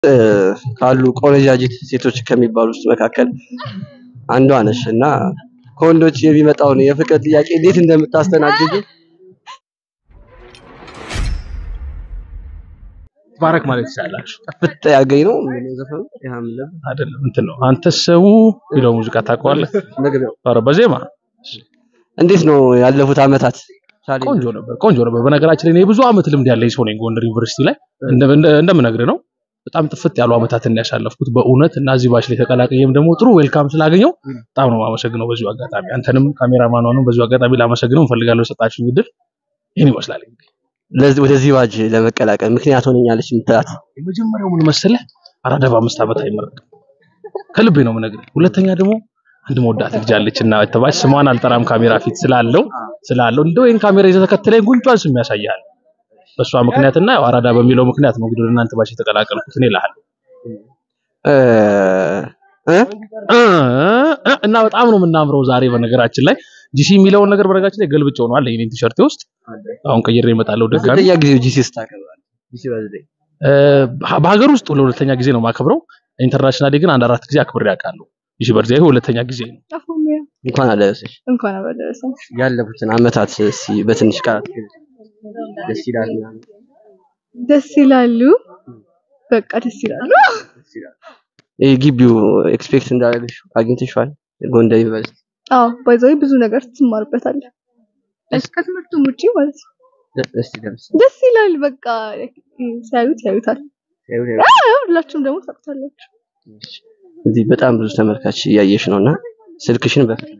ካሉ ቆነጃጅት ሴቶች ከሚባሉት መካከል አንዷ ነሽ እና ከወንዶች የሚመጣውን የፍቅር ጥያቄ እንዴት እንደምታስተናግጂ ባረክ ማለት ይችላል። ፍጥ ያገኝ ነው ዘፈኑ ያምለም አይደለም እንትን ነው አንተ ሰው ይለው ሙዚቃ ታውቀዋለህ? ነገርው ኧረ በዜማ እንዴት ነው ያለፉት አመታት? ቆንጆ ነበር። በነገራችን ላይ እኔ ብዙ አመት ልምድ ያለኝ ሰው ነኝ ጎንደር ዩኒቨርሲቲ ላይ እንደምነግርህ ነው። በጣም ጥፍጥ ያሉ አመታትን ያሳለፍኩት በእውነት እና እዚህ ባች ላይ ተቀላቀየም ደግሞ ጥሩ ዌልካም ስላገኘው በጣም ነው ማመሰግነው። በዚሁ አጋጣሚ አንተንም ካሜራማኑንም በዚሁ አጋጣሚ ላመሰግነው እንፈልጋለሁ። ሰጣችሁ ይድር ይሄን ይመስላል። ወደዚህ ባጅ ለመቀላቀል ምክንያት ሆነኛለች ምትላት የመጀመሪያው ምን መሰለህ አራዳ በ5 አመት አይመረቅ ከልቤ ነው የምነግርህ። ሁለተኛ ደግሞ አንድ መወዳት ልጅ አለችና ተባች ስሟን አልጠራም ካሜራ ፊት ስላለው እንደው ይሄን ካሜራ ይዘህ ተከትለኝ ጉንጯን ስም ያሳያል። በሷ ምክንያትና አራዳ በሚለው ምክንያት ነው እንግዲህ እናንተ ባች የተቀላቀልኩት እኔ እልሃለሁ። እና በጣም ነው የምናምረው ዛሬ በነገራችን ላይ ጂሲ የሚለውን ነገር በነገራችን ላይ ገልብጬው ነው አለ የኔን ቲሸርት ውስጥ አሁን ቀይሬ እመጣለሁ ድጋሚ። ለተኛ ጊዜ ጂሲ ስታከብራለህ? ጂሲ ባዝዴይ በሀገር ውስጥ ለሁለተኛ ጊዜ ነው ማከብረው። ኢንተርናሽናሊ ግን አንድ 4 ጊዜ አክብሬ አውቃለሁ። ጂሲ ባዝዴይ ሁለተኛ ጊዜ ነው። እንኳን አደረሰሽ። እንኳን አደረሰሽ። ያለፉትን አመታት በትንሽ ቃላት ደስ ይላል። ደስ ይላሉ። በቃ ደስ ይላሉ። ግቢው ኤክስፔክት እንዳደረግሽ አግኝተሽዋል? ጎንደር ዩኒቨርሲቲ ባይዘይ ብዙ ነገር ትማርበታለህ። ከትምህርቱም ውጪ ማለት ነው። ደስ ይላል። በቃ ያዩታል። ሁላችሁም ደግሞ ታውቁታላችሁ። እዚህ በጣም ብዙ ተመልካች እያየሽ ነውና ስልክሽን በፍጥነት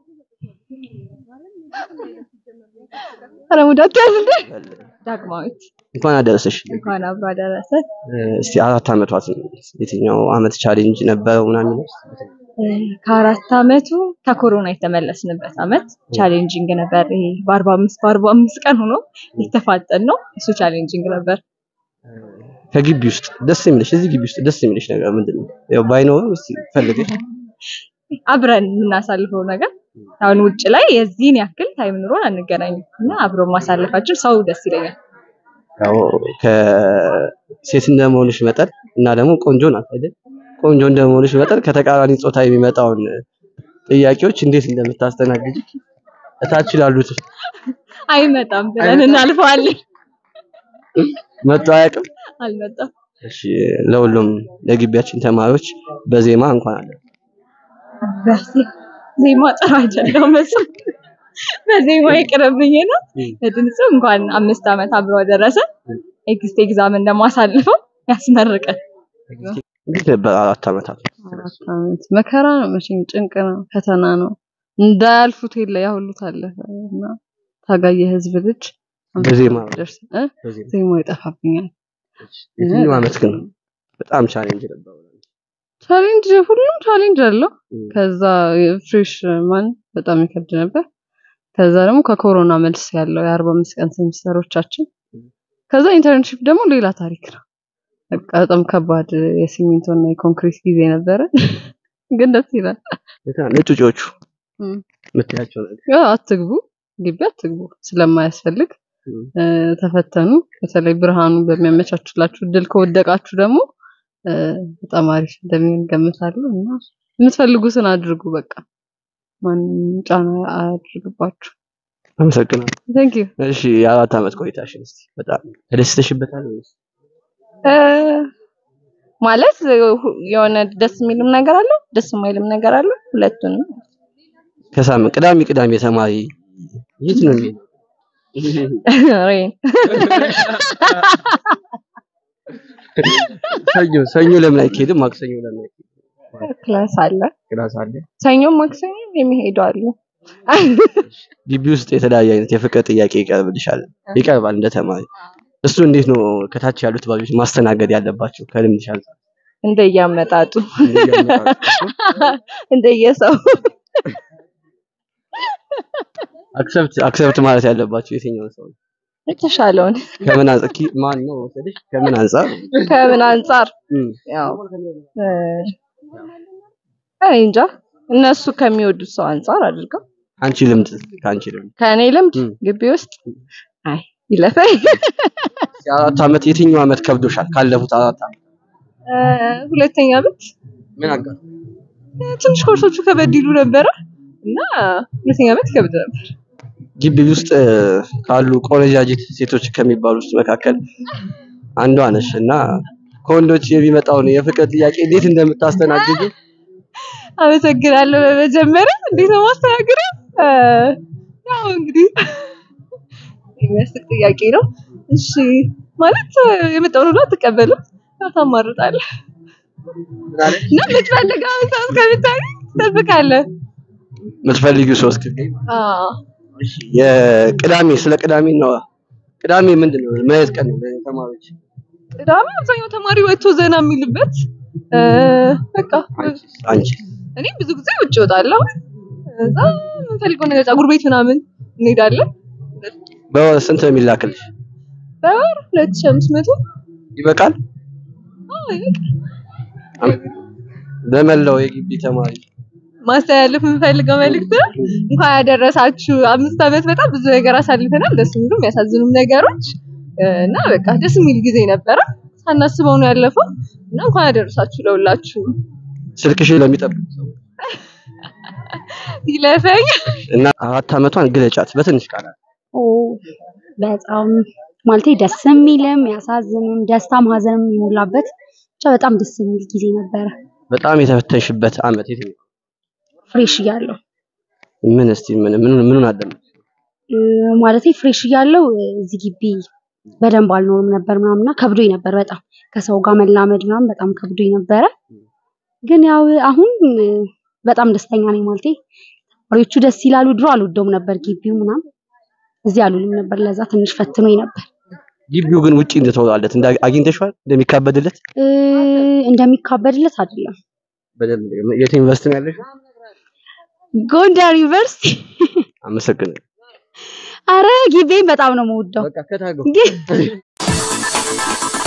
አረሙዳት ያዝልኝ። ዳግማዊት እንኳን አደረሰሽ። እንኳን አብሮ አደረሰ። እስቲ 4 አመቷት የትኛው አመት ቻሌንጅ ነበረው ምናምን ነው? ከ4 አመቱ ከኮሮና የተመለስንበት አመት ቻሌንጂንግ ነበር። ይሄ በ45 ቀን ሆኖ የተፋጠን ነው። እሱ ቻሌንጂንግ ነበር። ከግቢ ውስጥ ደስ የሚልሽ እዚህ ግቢ ውስጥ ደስ የሚልሽ ነገር ምንድነው? ያው ባይኖር እስቲ ፈልገሽ አብረን የምናሳልፈው ነገር አሁን ውጭ ላይ የዚህን ያክል ታይም ኑሮን አንገናኝም እና አብሮ ማሳለፋችን ሰው ደስ ይለኛል። ያው ከሴት እንደመሆንሽ መጠን እና ደግሞ ቆንጆ ናት አይደል? ቆንጆ እንደመሆንሽ መጠን ከተቃራኒ ጾታ የሚመጣውን ጥያቄዎች እንዴት እንደምታስተናግጂ እታች ላሉት አይመጣም ብለን እናልፈዋለን። መጥቶ አያውቅም? አልመጣም። እሺ ለሁሉም ለግቢያችን ተማሪዎች በዜማ እንኳን አለ ዜማ ጥሩ አይደለም መስል በዜማ ይቅርብኝ ነው። በድምጽ እንኳን 5 አመት አብሮ ደረሰ። ኤግዛም እንደማሳልፈው ያስመርቀን። እንዴት ነበር 4 አመታት? 4 አመት መከራ ነው፣ መቼም ጭንቅ ነው፣ ፈተና ነው። እንዳያልፉት የለ ያሁሉ ታለፈና ታጋየ ህዝብ ልጅ በዜማ ደርስ ዜማ ይጠፋብኛል። የትኛው አመት ግን በጣም ቻሌንጅ ነበር? ቻሌንጅ ሁሉም ቻሌንጅ አለው። ከዛ ፍሬሽ ማን በጣም ይከብድ ነበር። ከዛ ደግሞ ከኮሮና መልስ ያለው የ45 ቀን ሴሚስተሮቻችን ከዛ ኢንተርንሺፕ ደግሞ ሌላ ታሪክ ነው። በጣም ከባድ የሲሚንቶና የኮንክሪት ጊዜ ነበር። ግን ደስ ይላል። ለጩጮቹ ምትያቸው ነገር አትግቡ ግቢ አትግቡ ስለማያስፈልግ ተፈተኑ። በተለይ ብርሃኑ በሚያመቻችላችሁ ድል ከወደቃችሁ ደግሞ በጣም አሪፍ እንደሚሆን ገምታለሁ እና የምትፈልጉትን አድርጉ። በቃ ማን ጫና አድርግባችሁ። አመሰግናለሁ። Thank you። እሺ የ4 አመት ቆይታሽን እስቲ በጣም ተደስተሽበታል ወይስ? ማለት የሆነ ደስ የሚልም ነገር አለው ደስ የማይልም ነገር አለው ሁለቱንም። ከሳምንት ቅዳሜ ተማሪ የት ነው የሚሄደው? ሰኞ ለምን አይኬድም? ማክሰኞ ለምን አይኬድም? ክላስ አለ። ሰኞ ማክሰኞ የሚሄደው አለ። ግቢ ውስጥ የተለያየ አይነት የፍቅር ጥያቄ ይቀርባል እንደ ተማሪ። እሱ እንዴት ነው ከታች ያሉት ባጆች ማስተናገድ ያለባቸው ከልምድሽ አንፃር? እንደያመጣጡ እንደየሰው አክሰፕት ማለት ያለባቸው የትኛው ሰው ነው? የተሻለውን ከምን አንፃር ማን ነው ወሰደሽ? ከምን አንፃር ያው እንጃ እነሱ ከሚወዱት ሰው አንፃር አድርገው። አንቺ ልምድ ከኔ ልምድ ግቢ ውስጥ አይ ይለፈኝ። 4 አመት የትኛው አመት ከብዶሻል? ካለፉት 4 አመት ሁለተኛ ዓመት ምን አጋር ትንሽ ኮርሶቹ ከበድ ይሉ ነበረ እና ሁለተኛ ዓመት ከበድ ነበር። ግቢ ውስጥ ካሉ ቆነጃጅት ሴቶች ከሚባሉት መካከል አንዷ ነሽ እና ከወንዶች የሚመጣውን የፍቅር ጥያቄ እንዴት እንደምታስተናግጂ? አመሰግናለሁ። በመጀመሪያ እንዴት ነው ማስተናገረው? ያው እንግዲህ የሚያስቅ ጥያቄ ነው። እሺ ማለት የመጣውን ሁሉ አትቀበልም፣ ታማርጣለህ እና የምትፈልገው ሰው እስከምታገኝ ትጠብቃለህ። የምትፈልጊው ሰው እስከምታገኝ? አዎ። እሺ የቅዳሜ ስለ ቅዳሜ ነው። ቅዳሜ ምንድን ነው? ምን አይነት ቀን ነው ለተማሪዎች? ቅዳሜ አብዛኛው ተማሪ ወጥቶ ዘና የሚልበት በቃ አንቺ እኔ ብዙ ጊዜ ውጭ እወጣለሁ። እዛ የምንፈልገው ነገር ፀጉር ቤት ምናምን እንሄዳለን። በስንት ነው የሚላክልሽ? በወር 2500 ይበቃል? አዎ ይበቃል። ለመላው የግቢ ተማሪ ማስተላለፍ የምፈልገው መልዕክት እንኳን ያደረሳችሁ። 5 ዓመት በጣም ብዙ ነገር አሳልፈናል። ደስ የሚሉ የሚያሳዝኑም ነገሮች እና በቃ ደስ የሚል ጊዜ ነበረ። ሳናስበው ነው ያለፈው እና እንኳን ያደረሳችሁ ለሁላችሁ። ስልክሽን ለሚጠብቁ ሰው ይለፈኝ እና 4 ዓመቷን ግለጫት በትንሽ ቃላት። በጣም ማለት ደስ የሚልም ያሳዝንም ደስታም ሀዘንም የሚሞላበት ብቻ በጣም ደስ የሚል ጊዜ ነበረ። በጣም የተፈተንሽበት ዓመት የትኛው? ፍሬሽ እያለሁ። ምን እስቲ ምኑን አደረግሽ? ማለት ፍሬሽ እያለሁ እዚህ ግቢ በደንብ አልኖርም ነበር ምናምንና ከብዶኝ ነበር በጣም ከሰው ጋር መላመድ ምናምን በጣም ከብዶኝ ነበረ። ግን ያው አሁን በጣም ደስተኛ ነኝ። ማለት ተማሪዎቹ ደስ ይላሉ። ድሮ አልወደውም ነበር ግቢው ምናምን እዚህ አልውልም ነበር። ለዛ ትንሽ ፈትኖኝ ነበር። ግቢው ግን ውጪ እንደተወላለት አግኝተሽዋል? እንደሚካበድለት አይደለም። በደንብ የት ዩኒቨርሲቲ ነው ያለሽ? ጎንደር ዩኒቨርሲቲ። አመሰግናለሁ። አረ ግቢን በጣም ነው የምወደው። በቃ ከታገው